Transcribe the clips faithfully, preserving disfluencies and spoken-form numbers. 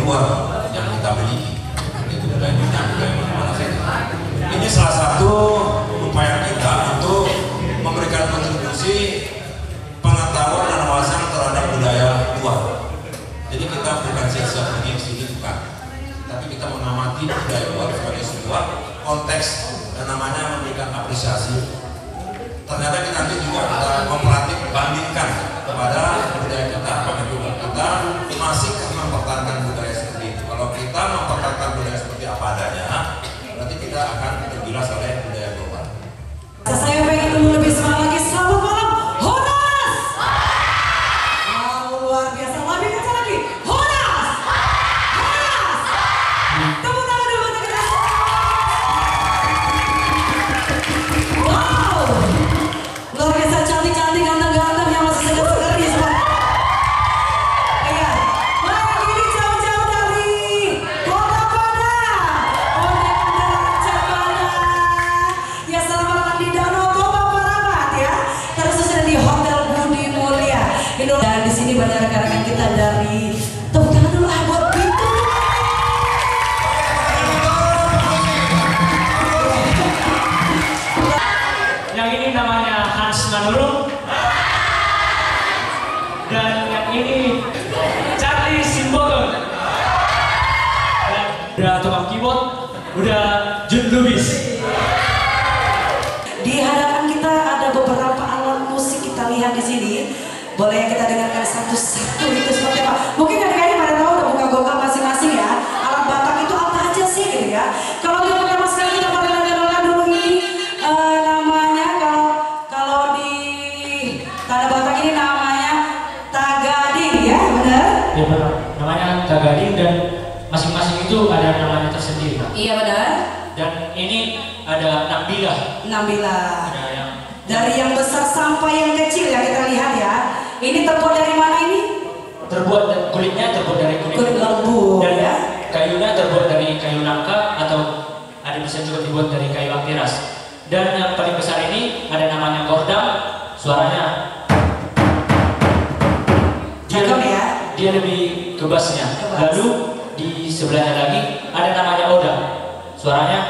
luar yang kita miliki, itu budaya Minang, budaya mana saja. Ini salah satu upaya kita untuk memberikan kontribusi pengetahuan dan wawasan terhadap budaya luar. Jadi kita bukan siap-siap pergi ke sini, bukan, tapi kita mengamati budaya luar sebagai sebuah konteks dan namanya memberikan apresiasi. Ternyata kita nanti juga kita komparatif bandingkan kepada budaya kita. Kita masih mempertahankan budaya seperti itu. Kalau kita mempertahankan budaya seperti apa adanya, berarti kita akan tergilas oleh budaya global. Saya pengen ketemu lebih semangat lagi. Selamat malam, Honas! Wow, luar biasa. Lebih kencang lagi, Honas! Honas! Tepuk tangan dulu untuk kita. Wow! Luar biasa, cantik-cantik, ganteng-ganteng yang masih segar-segar di semua. Iya, mereka ini jauh-jauh dari Kota Padang. Ondel-ondel Cemana. Ya, selamat datang di Danau Toba Parapat ya. Terkhususnya di Hotel Budi Mulia. Dan di sini banyak rekan-rekan kita dari, tepuk tangan dulu ah buat Pintu. Yang ini namanya Hans Manurung, dan yang ini Charlie Simbolon, dan udah tukang keyboard, udah Jun Lubis. Di hadapan kita ada beberapa alat musik, kita lihat di sini. Boleh kita dengarkan satu-satu itu seperti apa? Mungkin adik-adik pada tahu udah buka-buka masing-masing ya. Alat Batak itu apa aja sih gitu ya? Kalau kita pertama sekali kita pada dengarkan dulu ini eh, namanya kalau kalau di tanah Batak ini namanya tagading ya, benar? Ya benar, namanya Tagading dan masing-masing itu ada namanya tersendiri. Iya benar. Dan ini ada Nabilah. Nabilah. Ada yang Dari yang besar sampai yang kecil ya kita lihat ya. Ini terbuat dari mana ini? terbuat kulitnya terbuat dari kulit, Kulit lembu dan ya. kayunya terbuat dari kayu nangka atau ada bisa juga dibuat dari kayu ampiras. Dan yang paling besar ini ada namanya gordam, suaranya dia Cakep lebih, ya. dia lebih ke bassnya. Ke bass. Lalu di sebelahnya lagi ada namanya odam, suaranya.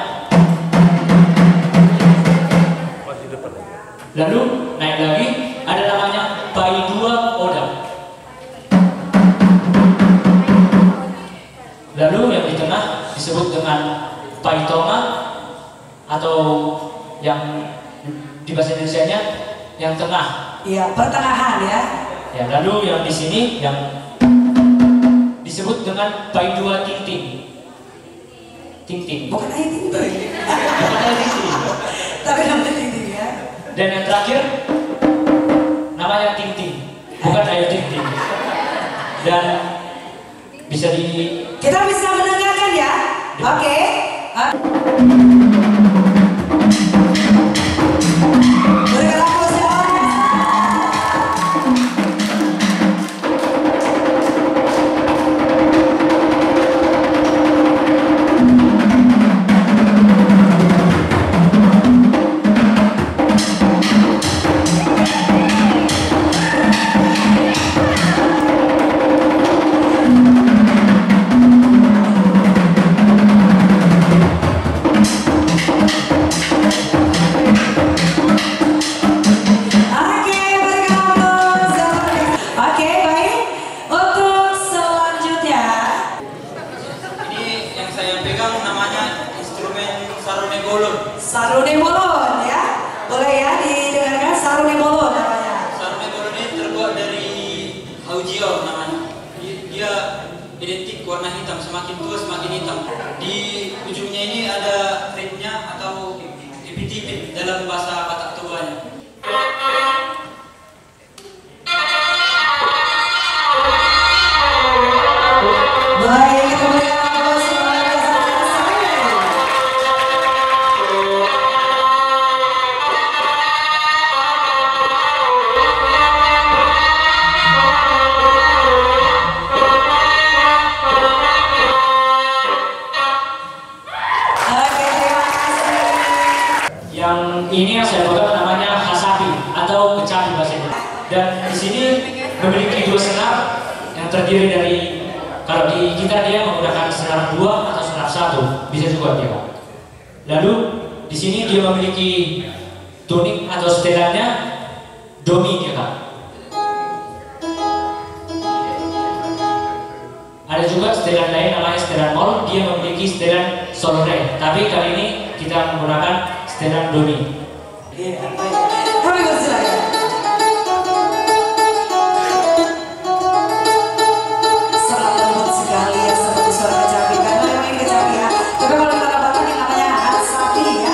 Lalu naik lagi ada namanya pai dua odam. Lalu yang di tengah disebut dengan pai toma atau yang di bahasa Indonesianya yang tengah. Iya, pertengahan ya. Ya, lalu yang di sini yang disebut dengan pai dua ting ting. Ting ting. Bukan air ting ting. Bukan dari sini. Tapi namanya ting ting ya. Dan yang terakhir namanya ting ting, bukan air ting ting. Dan bisa di Kita bisa mendengarkan ya. Oke. Ah. Berikan aplaus ya. Oke, berikan aplaus. Oke, baik. Untuk selanjutnya, Ini yang saya pegang namanya instrumen sarone bolon. Sarune Bolon ya. Boleh ya didengarkan Sarune Bolon namanya. Sarone bolon ini terbuat dari haujio namanya. Dia, dia identik warna hitam, semakin tua semakin hitam. Di ujungnya ini ada ritnya atau ipit-ipit dalam bahasa Batak Tobanya. Baik, kita berikan aplaus luar biasa untuk saya. Oke, terima kasih. yang ini yang saya pegang namanya bagi gitar dia menggunakan senar dua atau senar satu, bisa juga dia Pak. Lalu di sini dia memiliki tuning atau setelannya domi dia Kak. Ada juga setelan lain namanya setelan mol, dia memiliki setelan sol re, tapi kali ini kita menggunakan setelan domi. Iya, kami bersilakan. Sangat lembut sekali ya seperti suara kecapi. Karena memang ini kecapi ya. Tapi kalau kita Batak ini namanya sapi ya.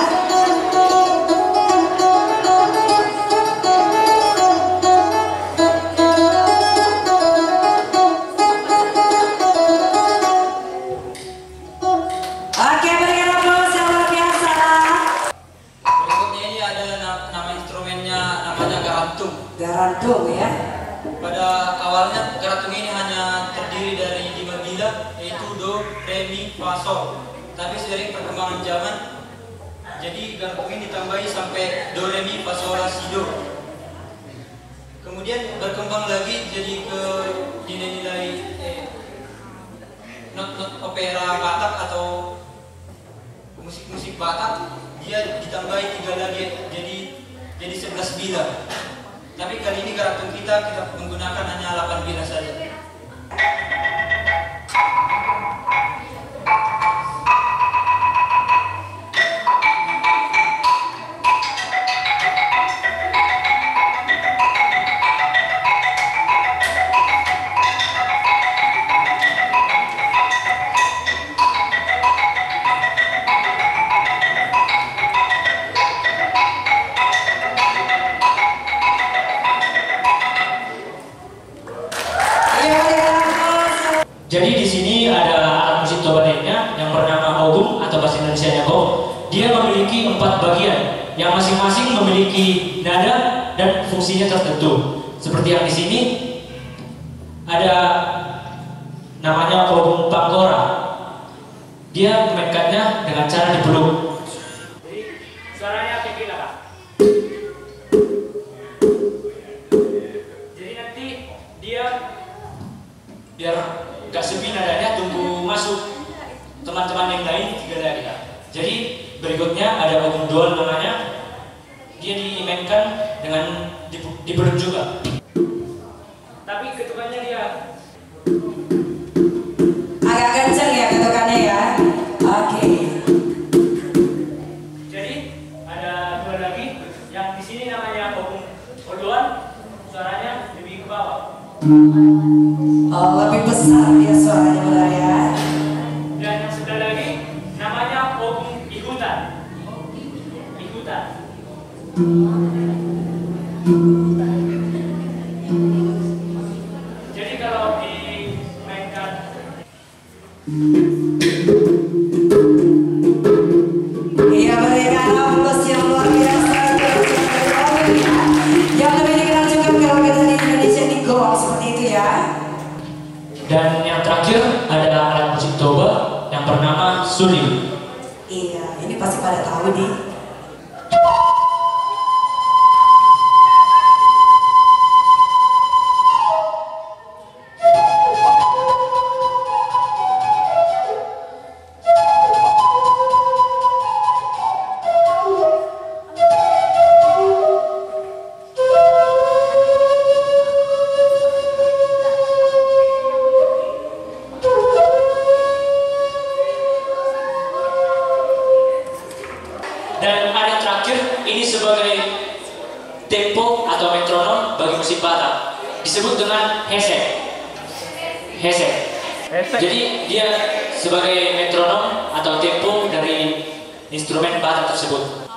Oke, berikan aplaus yang luar biasa. Berikutnya ini ada na- nama instrumennya namanya garantung. Garantung ya. Pada awalnya garantung ini hanya terdiri dari lima bilah, yaitu do, re, mi, fa, sol. Tapi seiring perkembangan zaman, jadi garantung ini ditambahi sampai do, re, mi, fa, sol, la, si, do. Kemudian berkembang lagi jadi ke nilai-nilai eh, not-not opera Batak atau musik-musik Batak, dia ditambahi tiga lagi jadi jadi sebelas bilah. Tapi kali ini garantung kita kita menggunakan hanya delapan bilah saja. Jadi di sini ada alat musik toba lainnya yang bernama ogum atau bahasa Indonesianya gong. Dia memiliki empat bagian yang masing-masing memiliki nada dan fungsinya tertentu. Seperti yang di sini ada namanya ogum panggora. Dia memainkannya dengan cara dipeluk. Jadi suaranya kayak gini Kak. Jadi nanti dia biar gak sepi nadanya, tunggu masuk teman-teman yang lain juga lagi Kak. Jadi berikutnya ada ogum dual namanya, dia dimainkan dengan dipeluk juga. Tapi ketukannya dia agak kenceng ya ketukannya ya. Oke. Jadi ada dua lagi yang di sini namanya ogum odoan, suaranya lebih ke bawah. Oh, lebih besar dia suaranya benar ya. Dan yang sebelah lagi namanya ogum ikutan. Ikutan. Jadi kalau dimainkan Iya, berikan aplaus yang luar biasa. Yang lebih dikenal juga kalau kita di Indonesia di gong seperti itu ya. dan yang terakhir ada alat musik toba yang bernama suling. Iya, ini pasti pada tahu nih. Dan ada terakhir, ini sebagai tempo atau metronom bagi musik Batak, disebut dengan hesek. Hesek. Jadi dia sebagai metronom atau tempo dari instrumen Batak tersebut.